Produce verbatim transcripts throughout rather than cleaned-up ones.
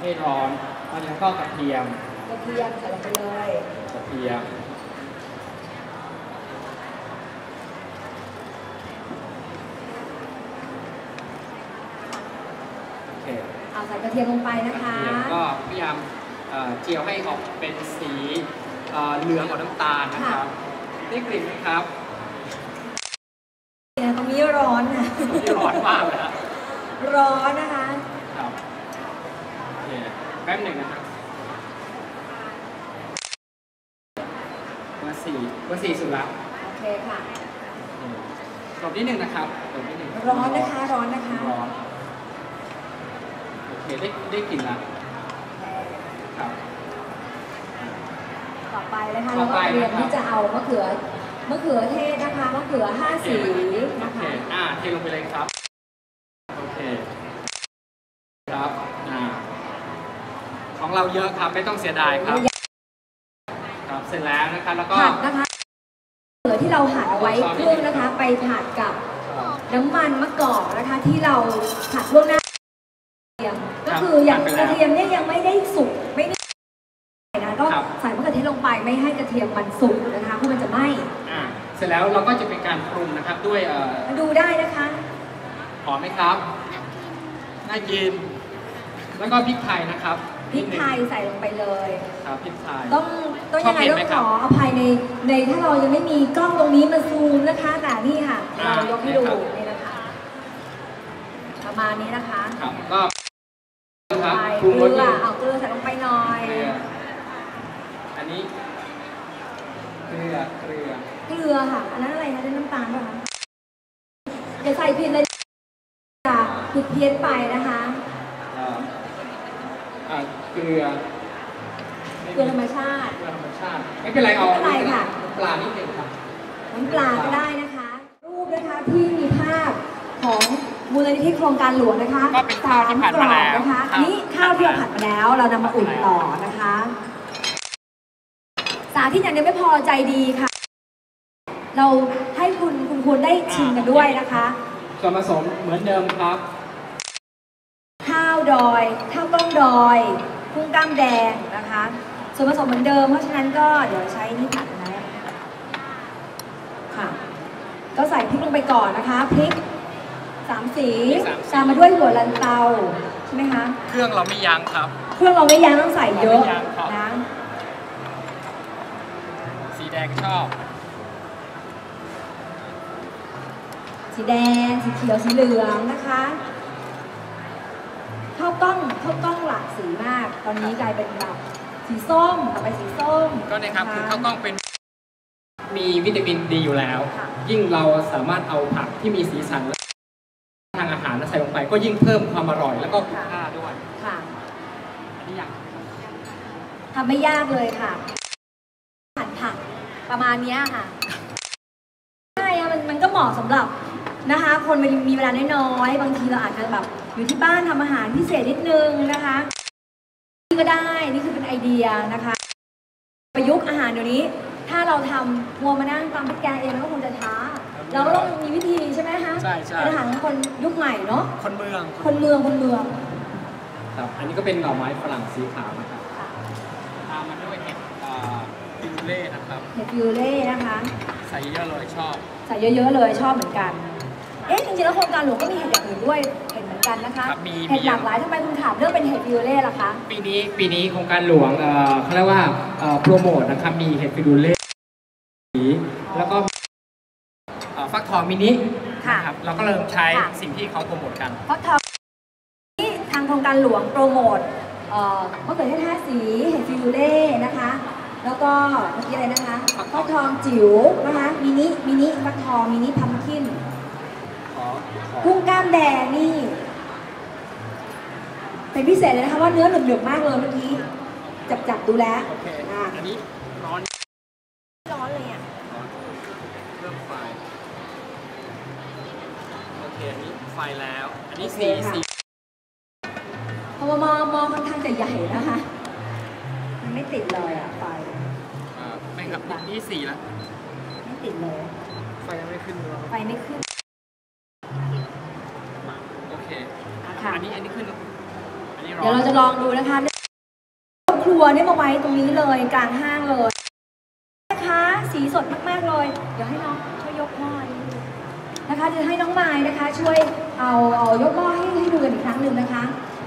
ให้ร้อนแล้วก็กระเทียมกระเทียมใส่ลงไปเลยกระเทียมโอเคเอาใส่กระเทียมลงไปนะคะก็พยายามเจียวให้ออกเป็นสีเหลืองกับน้ำตาลนะครับได้กลิ่นไหมครับตรงนี้ร้อนนะตรงนี้ร้อนมากเลยนะร้อนนะคะครับโอเคแป๊บหนึ่งนะครับเบอร์สี่เบอร์สี่สุดละโอเคค่ะกรอบนิดหนึ่งนะครับกรอบนิดหนึ่งร้อนนะคะร้อนนะคะร้อนโอเคได้ได้กลิ่นละครับต่อไปนะคะเราก็เตรียมที่จะเอามะเขือมะเขือเทศนะคะมะเขือห้าสีนะคะอ่าเทลงไปเลยครับโอเคครับอ่าของเราเยอะครับไม่ต้องเสียดายครับครับเสร็จแล้วนะคะแล้วก็ผัดนะคะมะเขือที่เราหั่นเอาไว้ครึ่งนะคะไปผัดกับน้ำมันมะกอกนะคะที่เราผัดล่วงหน้าก็คืออย่างกระเทียมเนี่ยยังไม่ได้สุกไม่ได้นะก็ใส่มะเขือเทศลงไปไม่ให้กระเทียมมันสุกนะคะเพราะมันจะไหม้เสร็จแล้วเราก็จะเป็นการปรุงนะครับด้วยดูได้นะคะหอมไหมครับน่ากินแล้วก็พริกไทยนะครับพริกไทยใส่ลงไปเลยครับพริกไทยต้องต้องยังไงต้องขออภัยในในถ้าเรายังไม่มีกล้องตรงนี้มาซูมนะคะแต่นี่ค่ะเรายกให้ดูนี่นะคะประมาณนี้นะคะครับก็ครับเกลือเอาเกลือใส่ลงไปหน่อยอันนี้เกลือเกลือเกลือค่ะอันนั้นอะไรคะน้ำตาลป่ะคะอย่าใส่ผิดเลยค่ะผิดเพี้ยนไปนะคะอ่าเกลือเกลือธรรมชาติเกลือธรรมชาติไม่เป็นไรเอาไม่เป็นไรค่ะปลานิดหนึ่งครับน้ำปลาก็ได้นะคะรูปนะคะที่มีภาพของมูลนิธิโครงการหลวงนะคะก็เป็นข้าวที่ผัดมาแล้วนะคะอันนี้ข้าวที่เราผัดมาแล้วเรานำมาอุ่นต่อนะคะสาธิตอย่างเดียวไม่พอใจดีค่ะเราให้คุณคุณคุณได้ชิมกันด้วยนะคะส่วนผสมเหมือนเดิมครับข้าวดอยข้าวกล้องดอยกุ้งกล้ามแดงนะคะส่วนผสมเหมือนเดิมเพราะฉะนั้นก็เดี๋ยวใช้นี่ผัดนะค่ะก็ใส่พริกลงไปก่อนนะคะพริกสามสีตามมาด้วยหัวลันเตาใช่ไหมคะเครื่องเราไม่ยั้งครับเครื่องเราไม่ยั้งต้องใส่เยอะนะสีแดงชอบสีแดงสีเขียวสีเหลืองนะคะข้าวกล้องข้าวกล้องหลากสีมากตอนนี้กลายเป็นแบบสีส้มต่อไปสีส้มก็นะครับคือข้าวกล้องเป็นมีวิตามินดีอยู่แล้วยิ่งเราสามารถเอาผักที่มีสีสันทางอาหารใส่ลงไปก็ยิ่งเพิ่มความอร่อยแล้วก็คุณค่าด้วยค่ะอันนี้อยากทำไม่ยากเลยค่ะผัดผักประมาณนี้ค่ะใช่มันมันก็เหมาะสำหรับนะคะคนมีเวลาน้อยๆบางทีเราอาจจะแบบอยู่ที่บ้านทำอาหารพิเศษนิดนึงนะคะนี่ก็ได้นี่คือเป็นไอเดียนะคะประยุกต์อาหารเดี๋ยวนี้ถ้าเราทำมัวมานั่งตำพริกแกงเองก็คงจะช้าเราก็ต้องมีวิธีใช่ไหมคะใช่ใช่เป็นอาหารคนยุคใหม่เนาะคนเมืองคนเมืองคนเมืองครับอันนี้ก็เป็นหน่อไม้ฝรั่งสีขาวนะครับตามมาด้วยเห็ดฟิวเล่นะครับเห็ดฟิวเล่นะคะใส่เยอะเลยชอบใส่เยอะๆเลยชอบเหมือนกันเอ๊ะจริงๆแล้วโครงการหลวงก็มีเห็ดอย่างอื่นด้วยเห็ดเหมือนกันนะคะเห็ดหลากหลายทำไมคุณถามเรื่องเป็นเห็ดฟิวเล่ล่ะคะปีนี้ปีนี้โครงการหลวงเขาเรียกว่าโปรโมทนะครับมีเห็ดฟิวเล่แล้วก็ฟักทองมินิครับเราก็เริ่มใช้สิ่งที่เขาโปรโมทกันฟักทองที่ทางโครงการหลวงโปรโมทมะเขือเทศห้าสีเห็ดฟิวเล่นะคะแล้วก็เมื่อกี้อะไรนะคะฟักทองจิ๋วนะคะมินิมินิฟักทองมินิพัมคินกุ้งกล้ามแดงนี่เป็นพิเศษเลยนะคะว่าเนื้อหนึบๆมากเลยเมื่อกี้จับจับดูแลอันนี้ร้อนร้อนเลยอ่ะเพิ่มไฟโอเคอันนี้ไฟแล้วอันนี้สีสีเพราะว่ามอมอค่อนข้างจะใหญ่นะคะมันไม่ติดเลยอ่ะไฟไม่ครับนี่สีแล้วไม่ติดเลยไฟยังไม่ขึ้นเลยไฟไม่ขึ้นโอเคอันนี้อันนี้ขึ้นอันนี้นี้ร้อนเดี๋ยวเราจะลองดูนะคะครัวเนี่ยมาไว้ตรงนี้เลยกลางห้างเลยนะคะสีสดมากๆเลยเดี๋ยวให้น้องช่วยยกหม้อนะคะจะให้น้องไม้นะคะช่วยเอาเอายกหม้อให้ให้ดูกันอีกครั้งหนึ่งนะคะ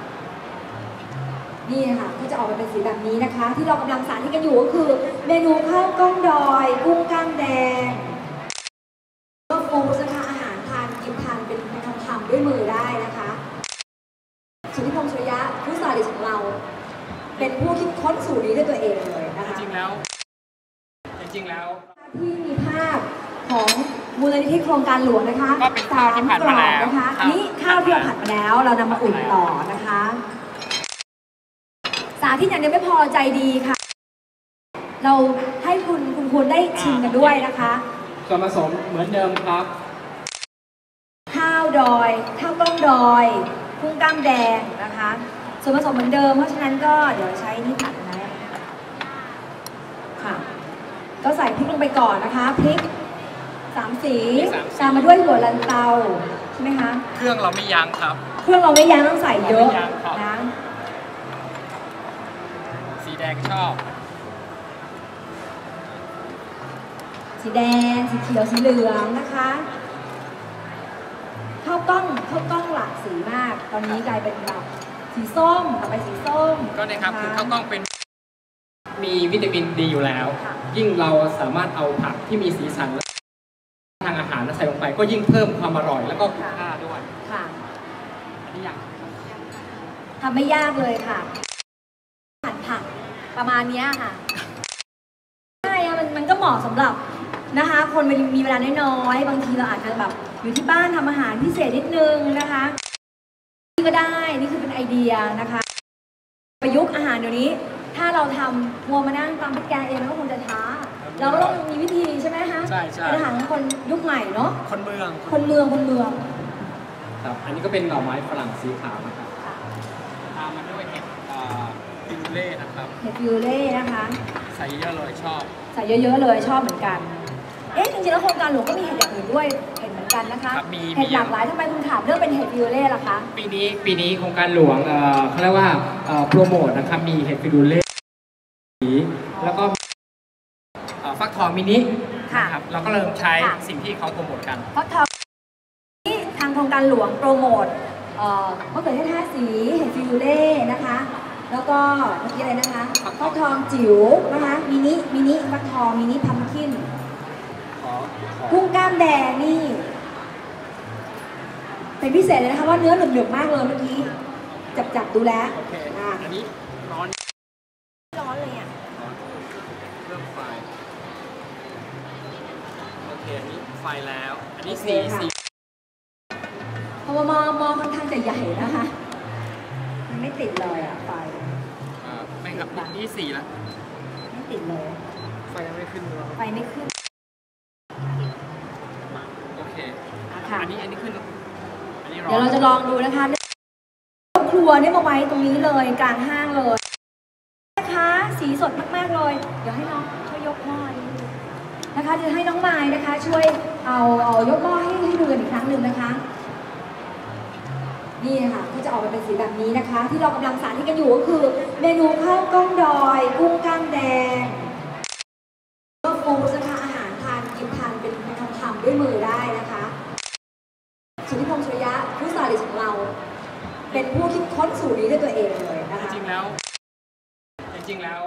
นี่ค่ะก็จะออกมาเป็นสีแบบนี้นะคะที่เรากำลังสาธิตกันอยู่ก็คือเมนูข้าวกล้องดอยกุ้งก้างแดงก็ฟูสนะคะอาหารทานกินทานเป็นคำทำด้วยมือได้นะคะสุทธิพงษ์สุริยะผู้สาธิตของเราเป็นผู้คิดค้นสูตรนี้ด้วยตัวเองเลยนะคะจริงๆแล้วจริงๆแล้วที่มีภาพของมูลนิธิโครงการหลวงนะคะก็เป็นข้าวที่ผ่านมาแล้วนะคะนี่ข้าวที่เราผัดมาแล้วเรานำมาอุ่นต่อนะคะสาธิตอย่างเดียวไม่พอใจดีค่ะ เราให้คุณคุณคุณได้ชิมกันด้วยนะคะส่วนผสมเหมือนเดิมครับข้าวดอยข้าวกล้องดอยกุ้งกล้ามแดงนะคะส่วนผสมเหมือนเดิมเพราะฉะนั้นก็เดี๋ยวใช้นี่ผัดนะค่ะก็ใส่พริกลงไปก่อนนะคะพริกสามสีตามมาด้วยหัวลันเตาใช่ไหมคะเครื่องเราไม่ยั้งครับเครื่องเราไม่ยั้งต้องใส่เยอะนะสีแดงชอบสีแดงสีเขียวสีเหลืองนะคะข้าวกล้องข้าวกล้องหลากสีมากตอนนี้กลายเป็นแบบสีส้มต่อไปสีส้มก็เนี่ยครับคือข้าวกล้องเป็นมีวิตามินดีอยู่แล้วยิ่งเราสามารถเอาผักที่มีสีสันทางอาหารใส่ลงไปก็ยิ่งเพิ่มความอร่อยแล้วก็คุณค่าด้วยค่ะอันนี้อย่างทำไม่ยากเลยค่ะผัดผักประมาณนี้ค่ะใช่มันมันก็เหมาะสำหรับนะคะคนมีเวลาน้อยๆบางทีเราอาจจะแบบอยู่ที่บ้านทำอาหารพิเศษนิดนึงนะคะนี่ก็ได้นี่คือเป็นไอเดียนะคะประยุกต์อาหารเดี๋ยวนี้ถ้าเราทำมัวมานั่งตำพริกแกงเองมันก็คงจะช้าเราก็ต้องมีวิธีใช่ไหมคะใช่ใช่เป็นอาหารของคนยุคใหม่เนาะคนเมืองคนเมืองคนเมืองครับอันนี้ก็เป็นดอกไม้ฝรั่งสีขาวนะครับตามมาด้วยเห็ดฟิวเล่นะครับเห็ดฟิวเล่นะคะใส่เยอะเลยชอบใส่เยอะๆเลยชอบเหมือนกันเอ๊ะจริงๆแล้วโครงการหลวงก็มีเห็ดอย่างอื่นด้วยเห็ดเหมือนกันนะคะเห็ดหลากหลายทำไมคุณถามเรื่องเป็นเห็ดฟิวเล่ล่ะคะปีนี้ปีนี้โครงการหลวงเขาเรียกว่าโปรโมทนะครับมีเห็ดฟิวเล่แล้วก็ฟักทองมินินะครับเราก็เริ่มใช้สิ่งที่เขาโปรโมทกันฟักทองนี่ทางโครงการหลวงโปรโมทมะเขือเทศห้าสีเห็ดฟิวเล่นะคะแล้วก็เมื่อกี้อะไรนะคะฟักทองจิ๋วนะคะมินิมินิฟักทองมินิพัมคินกุ้งกล้ามแดงนี่เป็นพิเศษเลยนะคะว่าเนื้อหนึบๆมากเลยเมื่อกี้จับจับดูแลโอเคอันนี้ร้อนร้อนเลยอ่ะเริ่มไฟโอเคอันนี้ไฟแล้วอันนี้สีสีเพราะว่ามอมอค่อนข้างจะใหญ่นะคะมันไม่ติดเลยอ่ะไฟไม่ครับนี่สีแล้วไม่ติดเลยไฟไม่ขึ้นเลยไฟไม่ขึ้นโอเคอันนี้อันนี้ขึ้นอันนี้ร้อนเดี๋ยวเราจะลองดูนะคะครัวเนี่ยมาไว้ตรงนี้เลยกลางห้างเลยนะคะสีสดมากๆเลยเดี๋ยวให้น้องช่วยยกหม้อนะคะจะให้น้องไม้นะคะช่วยเอาเอายกหม้อให้ให้ดูกันอีกครั้งหนึ่งนะคะนี่ค่ะก็จะออกมาเป็นสีแบบนี้นะคะที่เรากำลังสาธิตกันอยู่ก็คือเมนูข้าวกล้องดอยกุ้งก้างแดงก็ฟูสนะคะอาหารทานกินทานเป็นคำทำด้วยมือได้นะคะสุทธิพงษ์สุริยะผู้สาธิตของเราเป็นผู้คิดค้นสูตรนี้ด้วยตัวเองเลยนะคะจริงๆแล้วจริงๆแล้ว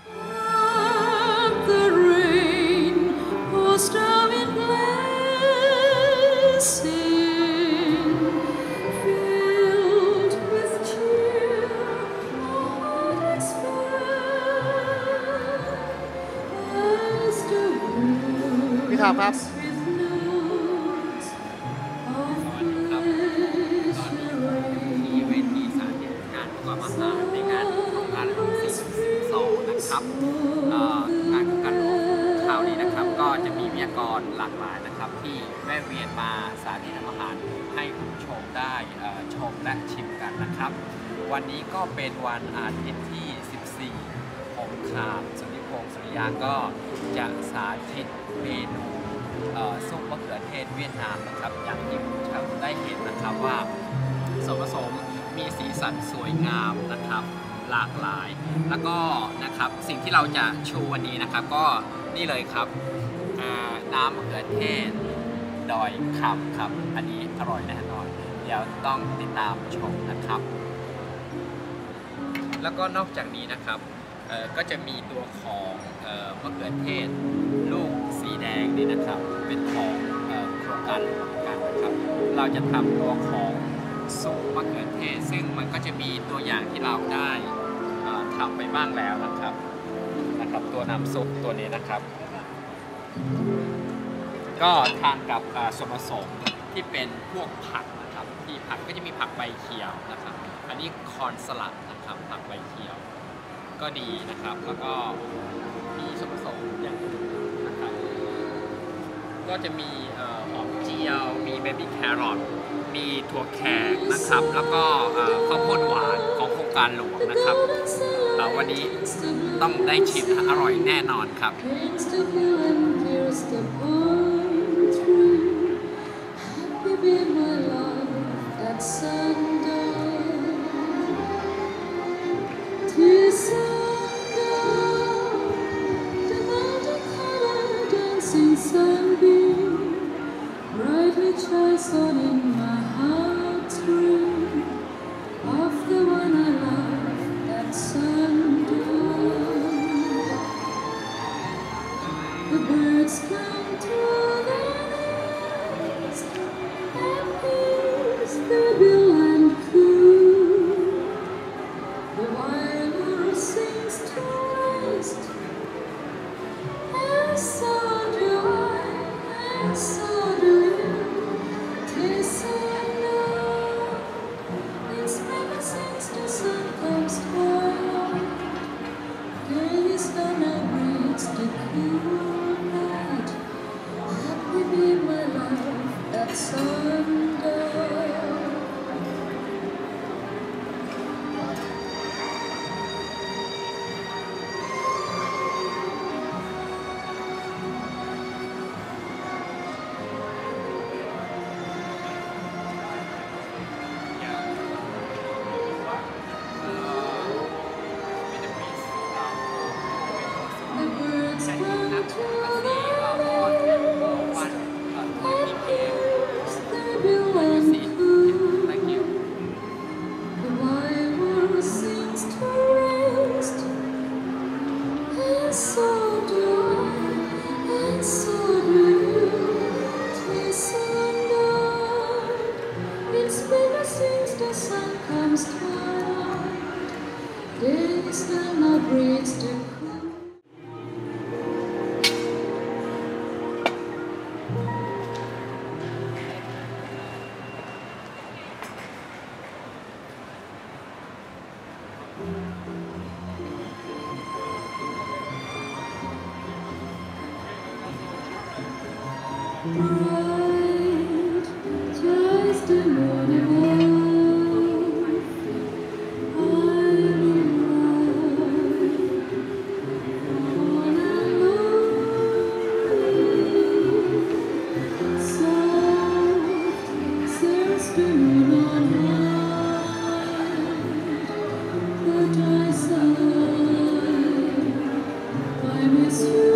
พี่ท็อปครับอาหารในงานโครงการหลวงสี่สิบสองนะครับงานโครงการหลวงคราวนี้นะครับก็จะมีวิทยากรหลากหลายนะครับที่แวะเวียนมาสาธิตทำอาหารให้คุณผู้ชมได้ชมและชิมกันนะครับวันนี้ก็เป็นวันอาทิตย์ที่สิบสี่ผมข่าวสุทธิพงษ์สุริยาก็จะสาธิตเมนูซุปมะเขือเทศเวียดนามนะครับอย่างที่คุณผู้ชมได้เห็นนะครับว่าส่วนผสมมีสีสันสวยงามนะครับหลากหลายแล้วก็นะครับสิ่งที่เราจะชูวันนี้นะครับก็นี่เลยครับน้ำมะเขือเทศดอยคำครับอันนี้อร่อยแน่นอนเดี๋ยวต้องติดตามชมนะครับแล้วก็นอกจากนี้นะครับก็จะมีตัวของมะเขือเทศลูกสีแดงนี่นะครับเป็นของโครงการหลวงกันนะครับเราจะทำตัวของซุปมะเขือเทศซึ่งมันก็จะมีตัวอย่างที่เราได้ทำไปบ้างแล้วนะครับนะครับตัวน้ำซุปตัวนี้นะครับก็ทานกับส่วนผสมที่เป็นพวกผักนะครับที่ผักก็จะมีผักใบเขียวนะครับอันนี้คอนสลัดนะครับผักใบเขียวก็ดีนะครับแล้วก็มีส่วนผสมอย่างอื่นนะครับก็จะมีหอมเจียวมีเบบี้แครอทมีถั่วแขกนะครับแล้วก็ข้าวโพดหวานของโครงการหลวงนะครับวันนี้ต้องได้ชิมอร่อยแน่นอนครับ I miss you.